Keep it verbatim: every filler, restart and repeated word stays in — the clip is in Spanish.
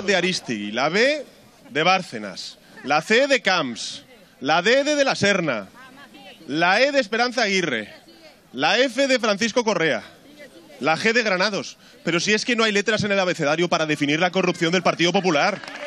de Aristigui, la B de Bárcenas, la C de Camps, la D de De la Serna, la E de Esperanza Aguirre, la F de Francisco Correa, la G de Granados. Pero si es que no hay letras en el abecedario para definir la corrupción del Partido Popular.